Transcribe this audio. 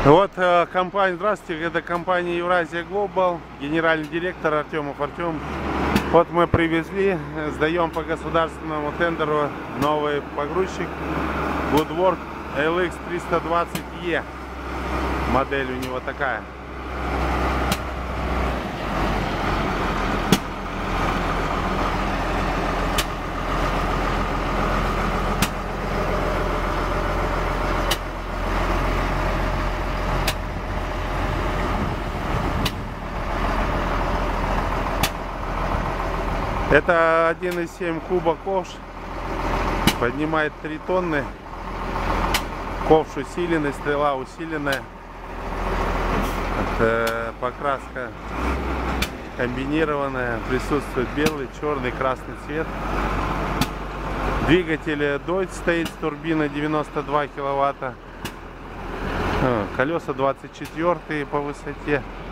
Вот компания, здравствуйте, это компания Евразия Глобал, генеральный директор Артемов Артем. Вот мы привезли, сдаем по государственному тендеру новый погрузчик Woodward LX 320E. Модель у него такая. Это 1,7 куба ковш, поднимает 3 тонны, ковш усиленный, стрела усиленная, покраска комбинированная, присутствует белый, черный, красный цвет. Двигатель Deutz стоит с турбиной 92 киловатта, колеса 24 по высоте.